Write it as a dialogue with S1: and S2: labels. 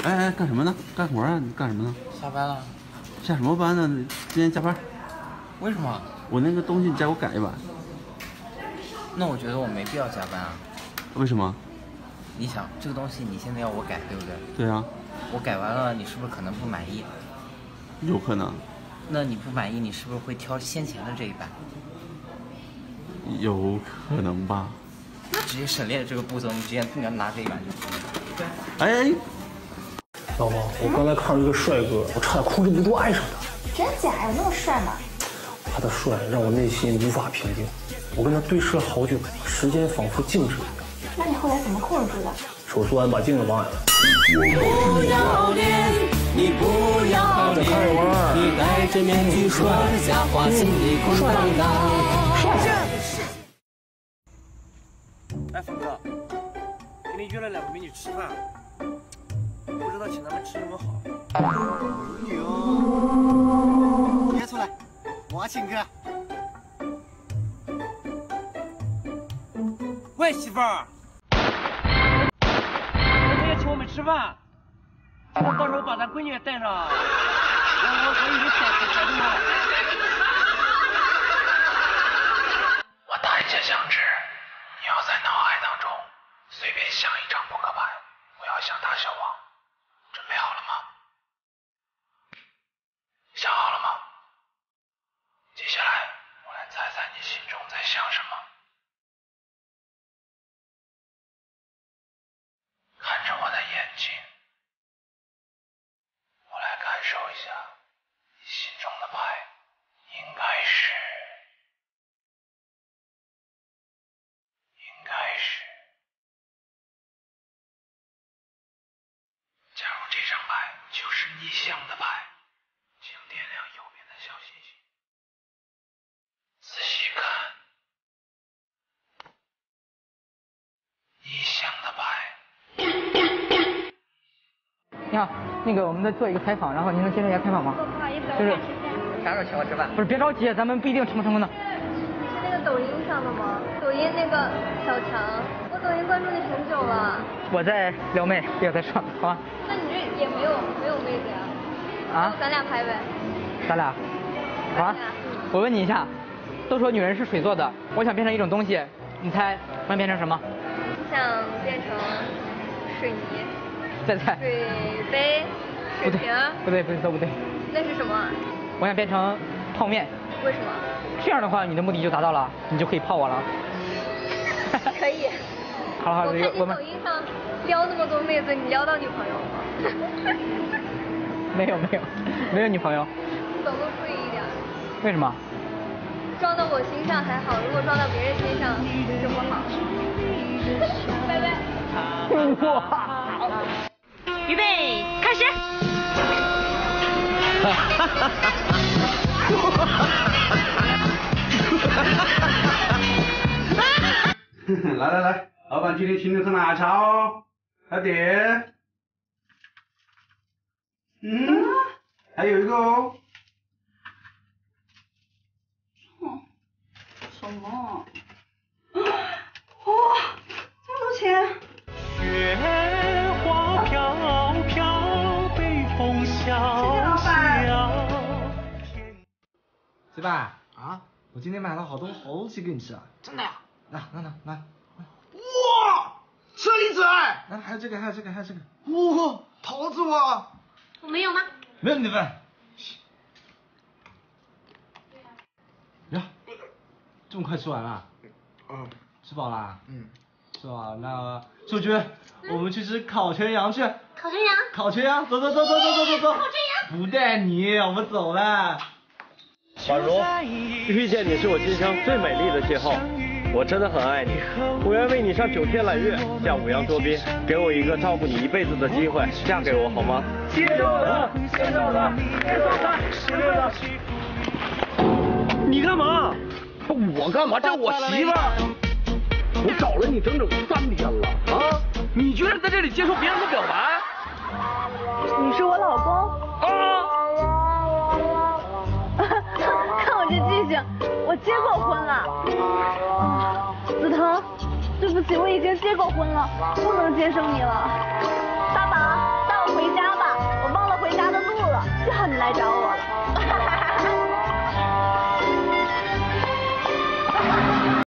S1: 哎，干什么呢？干活啊？你干什么呢？
S2: 下班了。
S1: 下什么班呢？今天加班。
S2: 为什么？
S1: 我那个东西你再给我改一版。
S2: 那我觉得我没必要加班啊。
S1: 为什么？
S2: 你想，这个东西你现在要我改，对不对？
S1: 对啊。
S2: 我改完了，你是不是可能不满意？
S1: 有可能。
S2: 那你不满意，你是不是会挑先前的这一版？
S1: 有可能吧。
S2: 那直接省略了这个步骤，你直接拿这一版就可以了。
S1: 哎，
S3: 老婆，我刚才看到一个帅哥，我差点控制不住爱上他。
S4: 真假？有那么帅吗？
S3: 他的帅让我内心无法平静，我跟他对视了好久，时间仿佛静止一样。
S4: 那你后来怎么控制住的？
S3: 手速完把镜子忘了。
S5: 不要脸，你不要脸，你戴着面具说假话，心里空荡荡。
S6: 哎，峰哥，给你约了2个美女吃饭，不知道请他们吃什么好。
S7: 牛，别出来，我请客。
S6: 喂，媳妇儿，你也请我们吃饭，记得到时候把咱闺女也带上。我已经改动了。
S8: 我答应下响指，你要在脑海当中随便想一张扑克牌，我要想大小王。准备好了吗？想好了吗？接下来我来猜猜你心中在想什么。看着我的眼睛，我来感受一下你心中的牌应该是假如这张牌就是逆向的牌，请点亮右边的小星星，仔细看。逆向的牌。
S9: 你好，那个我们在做一个采访，然后您能接受一下采访吗？
S10: 不好意思，
S9: 就是
S2: 啥时候请我吃饭？
S9: 不是，别着急，咱们不一定成不成功的。
S10: 是那个抖音上的吗？抖音那个小强，我抖音关注你很久了。
S9: 我在撩妹，别再说了，好吧？
S10: 那你这也没有妹子呀？
S9: 啊？
S10: 咱俩拍呗。
S9: 咱俩？好啊。我问你一下，都说女人是水做的，我想变成一种东西，你猜我想变成什么？
S10: 想变成水泥。
S9: 再猜。
S10: 水杯。水瓶。
S9: 不对，都不对。
S10: 那是什么？
S9: 我想变成泡面。
S10: 为什么？
S9: 这样的话，你的目的就达到了，你就可以泡我了。
S10: 可以。
S9: 好了，
S10: 我看你抖音上撩那么多妹子，你撩到女朋友了吗？
S9: 没有女朋友。
S10: 走路注意一点。
S9: 为什么？
S10: 撞到我心上还好，如果撞到别人心上就不好。拜拜。
S9: 哇！
S4: 预备，开始。
S1: 来，老板今天请你喝奶茶哦，来点。还有一个哦。
S4: 什么？哇，这么多钱！
S5: 雪花飘飘，北风萧萧。
S11: 对吧？啊，我今天买了好多好吃给你吃啊！
S5: 真的呀？
S11: 来。
S5: 哇，车厘子哎！
S11: 来，还有这个。
S5: 哇，桃子哇！
S4: 我没有吗？
S11: 没有你的份。呀，这么快吃完了？吃饱啦？吃饱了，那秀娟，我们去吃烤全羊去。烤全羊，走。烤全羊。不带你，我们走了。
S12: 宛如，遇见你是我今生最美丽的邂逅，我真的很爱你，我愿为你上9天揽月，下5洋捉鳖，给我一个照顾你一辈子的机会，嫁给我好吗？接受了。你干嘛？我干嘛？这我媳妇儿，我找了你整整3天了啊！你居然在这里接受别人的表白？
S10: 你是我老公？看我这记性，我结过婚了。梓腾，对不起，我已经结过婚了，不能接受你了。